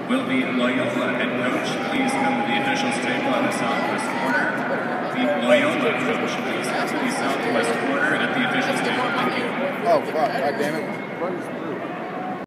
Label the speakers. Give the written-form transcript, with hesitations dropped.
Speaker 1: will the Loyola head coach please come to the officials table at the southwest corner? The Loyola coach please come to the southwest corner at the officials table. Thank you.
Speaker 2: Oh, fuck. God damn it.